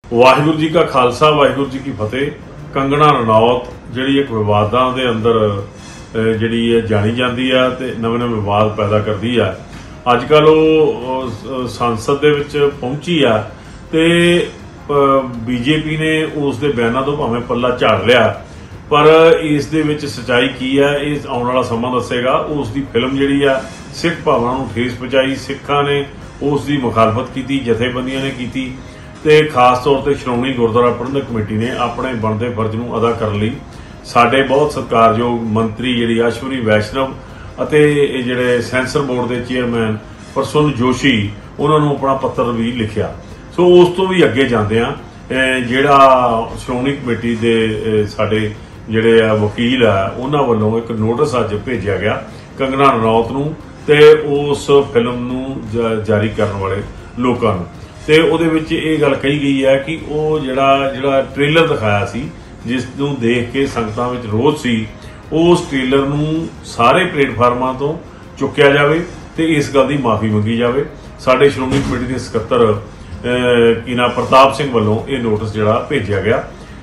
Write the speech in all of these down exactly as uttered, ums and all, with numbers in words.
वाहिगुरू जी का खालसा वाहिगुरू जी की फतेह। कंगना रनौत जिहड़ी एक विवादां दे अंदर जिहड़ी जानी जाती है ते नवे नवे विवाद पैदा करती है। अजकल वो संसद दे विच पहुंची आ ते बीजेपी ने उस दे बयानां तो भावें पल्ला झाड़ लिया, पर इस दे विच सच्चाई की है इस आने वाला समा दसेगा। उस दी फिल्म जिहड़ी आ सिख भावनां नूं ठेस पहुंचाई, सिखां ने उस दी मुखालफत की, जथेबंदियां ने की ते खास तौर पर श्रोमणी गुरुद्वारा प्रबंधक कमेटी ने अपने बनते फर्ज नूं अदा करने लई साडे बहुत सत्कारयोग मंत्री जिहड़ी अश्विनी वैष्णव अते जिहड़े सेंसर बोर्ड के चेयरमैन प्रसुन जोशी उन्हां नूं अपना पत्र भी लिखिया। सो उस तो भी अगे जांदियां जिहड़ा श्रोमणी कमेटी दे साडे जिहड़े वकील आ उन्हां वल्लों एक नोटिस अज भेजिया गया कंगना रनौत नूं ते उस फिल्म नूं जारी करन वाले लोकां नूं। ते उहदे विच इह गल कही गई है कि वह जिहड़ा जिहड़ा ट्रेलर दिखाया सी जिस नूं देख के संगतां विच रोष सी, उस ट्रेलर नूं सारे प्लेटफार्मां तो चुक्या जावे ते इस गल दी माफ़ी मंगी जावे। साडे श्रोमणी कमेटी दे सकत्तर की नाम प्रताप सिंह वल्लों ये नोटिस जिहड़ा भेजिया गया।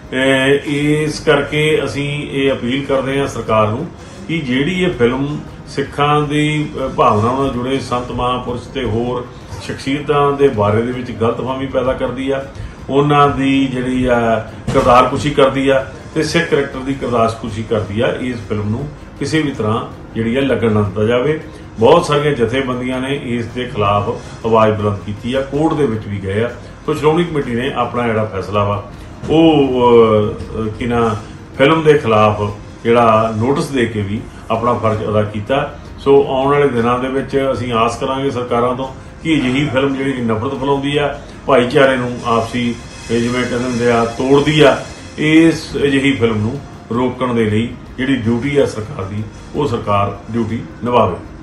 इस करके असीं ये अपील करदे हां सरकार नूं कि जिहड़ी ये फिल्म सिखां दी भावनावां नाल जुड़े संत महापुरुष ते होर शख्सियतां दे बारे दे विच गलतफहमी पैदा करदी आ, उन्हां दी जिहड़ी आ किरदारकुशी करदी आ ते सिख करैक्टर दी किरदारकुशी करदी आ। इस फिल्म नूं किसी भी तरह जिहड़ी आ लगन ना दित्ता जावे। बहुत सारियां जथेबंदियां ने इस दे खिलाफ आवाज़ बुलंद कीती आ, कोर्ट दे विच भी गए आ। तो श्रोमणी कमेटी ने अपना जिहड़ा फैसला वा वो कि ना फिल्म दे खिलाफ जिहड़ा नोटिस दे के भी अपना फर्ज अदा कीता। सो आउण वाले दिनां दे विच असीं आस करांगे सरकारां तो कि अजिही फिल्म जिहड़ी नफरत फैलाउंदी आ, भाईचारे नूं आपसी जिवें कहंदे हुंदे आ तोड़दी आ, इस अजिही फिल्म नूं रोकण दे लई जिहड़ी ड्यूटी आ सरकार दी वो सरकार ड्यूटी निभावे।